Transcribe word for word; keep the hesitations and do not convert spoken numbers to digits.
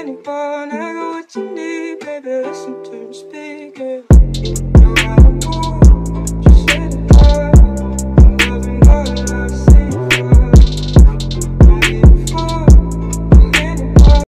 anymore. And I got what you need, baby, listen to